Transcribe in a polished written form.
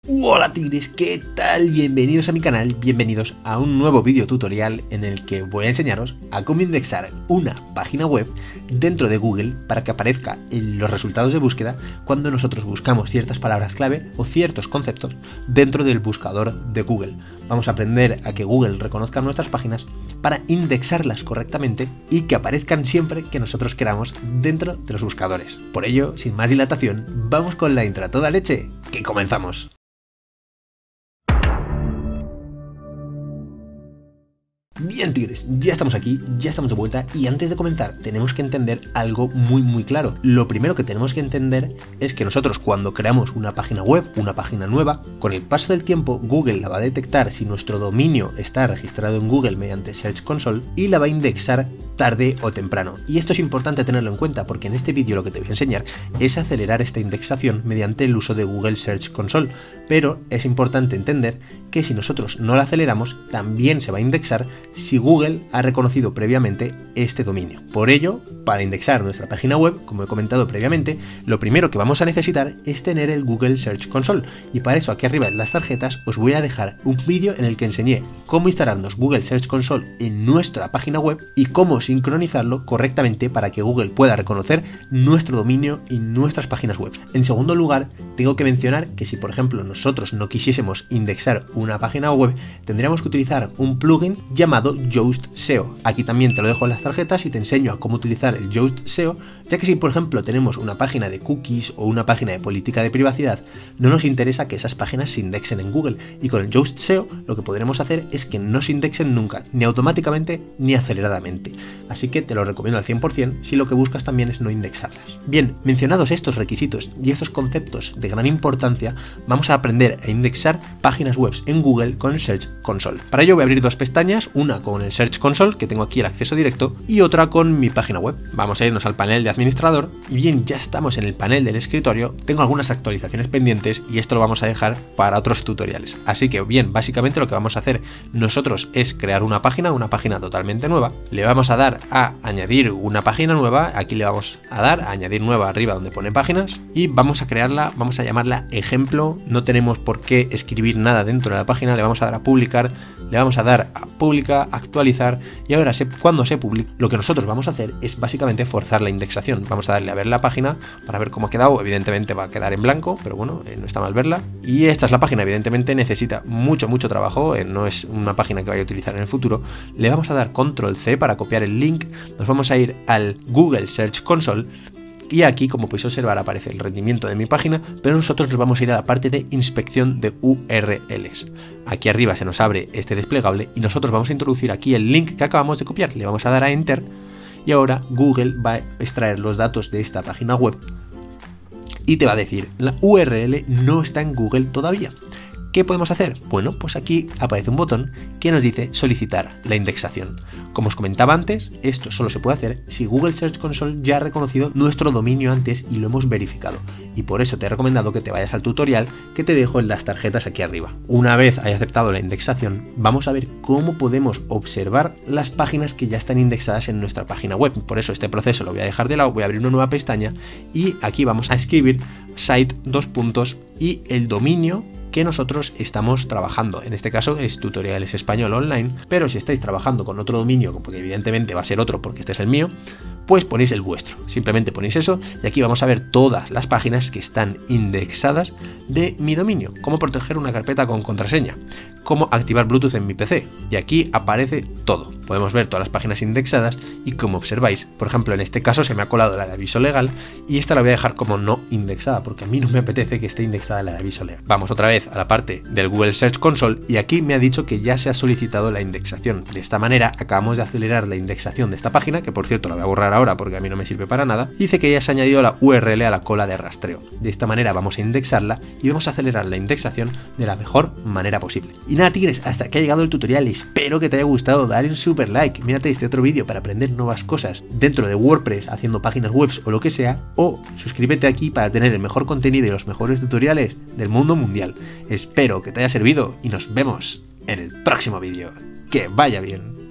Hola tigres, ¿qué tal? Bienvenidos a mi canal, bienvenidos a un nuevo vídeo tutorial en el que voy a enseñaros a cómo indexar una página web dentro de Google para que aparezca en los resultados de búsqueda cuando nosotros buscamos ciertas palabras clave o ciertos conceptos dentro del buscador de Google. Vamos a aprender a que Google reconozca nuestras páginas para indexarlas correctamente y que aparezcan siempre que nosotros queramos dentro de los buscadores. Por ello, sin más dilatación, vamos con la intro a toda leche, que comenzamos. Bien tigres, ya estamos aquí, ya estamos de vuelta y antes de comenzar tenemos que entender algo muy claro. Lo primero que tenemos que entender es que nosotros cuando creamos una página web, una página nueva, con el paso del tiempo Google la va a detectar si nuestro dominio está registrado en Google mediante Search Console y la va a indexar tarde o temprano. Y esto es importante tenerlo en cuenta porque en este vídeo lo que te voy a enseñar es acelerar esta indexación mediante el uso de Google Search Console, pero es importante entender que si nosotros no la aceleramos también se va a indexar si Google ha reconocido previamente este dominio. Por ello, para indexar nuestra página web, como he comentado previamente, lo primero que vamos a necesitar es tener el Google Search Console, y para eso aquí arriba en las tarjetas os voy a dejar un vídeo en el que enseñé cómo instalarnos Google Search Console en nuestra página web y cómo sincronizarlo correctamente para que Google pueda reconocer nuestro dominio y nuestras páginas web. En segundo lugar, tengo que mencionar que si por ejemplo nosotros no quisiésemos indexar una página web, tendríamos que utilizar un plugin llamado Yoast SEO. Aquí también te lo dejo en las tarjetas y te enseño a cómo utilizar el Yoast SEO, ya que si por ejemplo tenemos una página de cookies o una página de política de privacidad, no nos interesa que esas páginas se indexen en Google, y con el Yoast SEO lo que podremos hacer es que no se indexen nunca, ni automáticamente ni aceleradamente. Así que te lo recomiendo al 100% si lo que buscas también es no indexarlas. Bien, mencionados estos requisitos y estos conceptos de gran importancia, vamos a aprender a indexar páginas web en Google con Search Console. Para ello voy a abrir dos pestañas, una con el Search Console, que tengo aquí el acceso directo, y otra con mi página web. Vamos a irnos al panel de administrador, y bien, ya estamos en el panel del escritorio. Tengo algunas actualizaciones pendientes y esto lo vamos a dejar para otros tutoriales. Así que bien, básicamente lo que vamos a hacer nosotros es crear una página totalmente nueva. Le vamos a dar a añadir una página nueva, aquí le vamos a dar a añadir nueva arriba donde pone páginas, y vamos a crearla, vamos a llamarla ejemplo. No tenemos por qué escribir nada dentro de la página, le vamos a dar a publicar, le vamos a dar a publicar, actualizar, y ahora cuando se publique, lo que nosotros vamos a hacer es básicamente forzar la indexación. Vamos a darle a ver la página para ver cómo ha quedado. Evidentemente va a quedar en blanco, pero bueno, no está mal verla. Y esta es la página, evidentemente necesita mucho trabajo, no es una página que vaya a utilizar en el futuro. Le vamos a dar control C para copiar el link, nos vamos a ir al Google Search Console, y aquí, como podéis observar, aparece el rendimiento de mi página, pero nosotros nos vamos a ir a la parte de inspección de URLs. Aquí arriba se nos abre este desplegable y nosotros vamos a introducir aquí el link que acabamos de copiar. Le vamos a dar a Enter y ahora Google va a extraer los datos de esta página web y te va a decir: la URL no está en Google todavía. ¿Qué podemos hacer? Bueno, pues aquí aparece un botón que nos dice solicitar la indexación. Como os comentaba antes, esto solo se puede hacer si Google Search Console ya ha reconocido nuestro dominio antes y lo hemos verificado. Y por eso te he recomendado que te vayas al tutorial que te dejo en las tarjetas aquí arriba. Una vez haya aceptado la indexación, vamos a ver cómo podemos observar las páginas que ya están indexadas en nuestra página web. Por eso este proceso lo voy a dejar de lado, voy a abrir una nueva pestaña y aquí vamos a escribir site y el dominio que nosotros estamos trabajando. En este caso es Tutoriales Español Online, pero si estáis trabajando con otro dominio, porque evidentemente va a ser otro porque este es el mío, pues ponéis el vuestro. Simplemente ponéis eso y aquí vamos a ver todas las páginas que están indexadas de mi dominio. Cómo proteger una carpeta con contraseña, cómo activar Bluetooth en mi PC, y aquí aparece todo. Podemos ver todas las páginas indexadas y como observáis, por ejemplo en este caso se me ha colado la de aviso legal y esta la voy a dejar como no indexada porque a mí no me apetece que esté indexada la de aviso legal. Vamos otra vez a la parte del Google Search Console y aquí me ha dicho que ya se ha solicitado la indexación. De esta manera acabamos de acelerar la indexación de esta página, que por cierto la voy a borrar ahora porque a mí no me sirve para nada. Dice que ya se ha añadido la URL a la cola de rastreo. De esta manera vamos a indexarla y vamos a acelerar la indexación de la mejor manera posible. Y nada tigres, hasta aquí ha llegado el tutorial, espero que te haya gustado. Dale un super like, mírate este otro vídeo para aprender nuevas cosas dentro de WordPress, haciendo páginas web o lo que sea, o suscríbete aquí para tener el mejor contenido y los mejores tutoriales del mundo mundial. Espero que te haya servido y nos vemos en el próximo vídeo. ¡Que vaya bien!